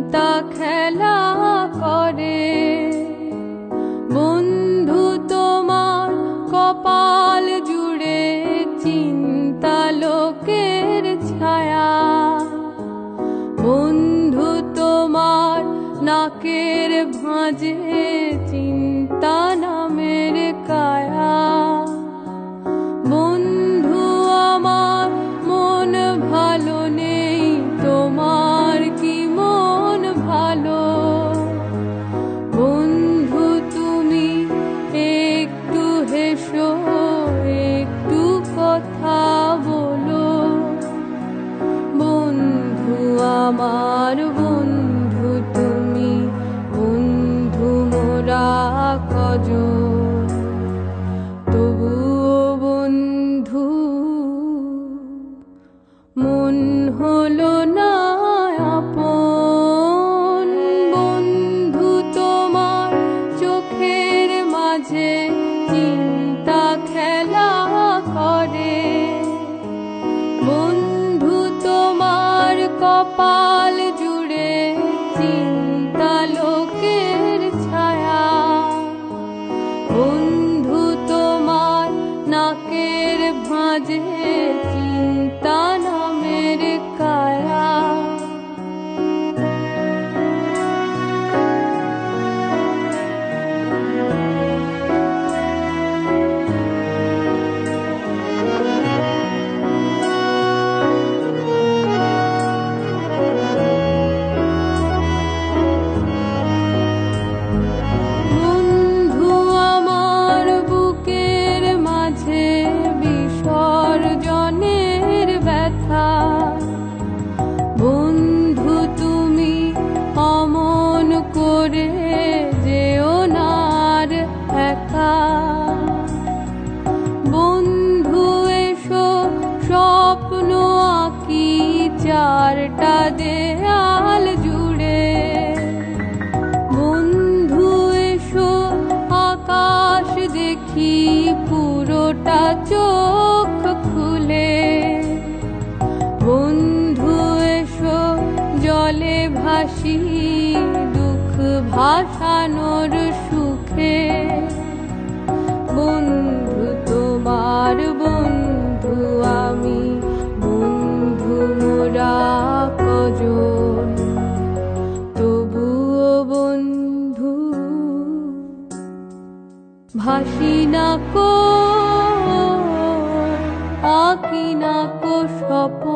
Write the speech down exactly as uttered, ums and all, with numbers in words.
চিন্তা খেলা করে। বন্ধু তোমার কপাল জুড়ে চিন্তা লোকের ছায়া। বন্ধু তোমার নাকের ভাঁজে চিন্তা নামের কায়া। বন্ধু আমার মন ভালো নেই, তোমার কি মন ভালো? বন্ধু তুমি একটু হেসো, একটু কথা বলো। বন্ধু আমার বন্ধু তুমি, বন্ধু মোরা কজন, তবুও বন্ধু মন হলো না আপন। বন্ধু তোমার চোখের মাঝে চিন্তা খেলা করে। বন্ধু তোমার কপাল জুড়ে চিন্তা লোকের ছায়া। বন্ধু তোমার নাকের ভাঁজে চিন্তা নামের কায়া। বন্ধু আমার বুকের মাঝে বিসর্জনের ব্যথা। বন্ধু তুমি অমন করে যেও না আর একা। বন্ধু এসো স্বপ্ন আঁকি চারটা দেয়াল জুড়ে। বন্ধু এসো আকাশ দেখি পুরোটা চোখ খুলে। বন্ধু এসো জলে ভাসি দুঃখ ভাসানোর সুখে। বন্ধু তোমার বন্ধু আমি, বন্ধু মোরা কজন, তবুও বন্ধু ভাসি না কো, আঁকি না কো স্বপ্ন।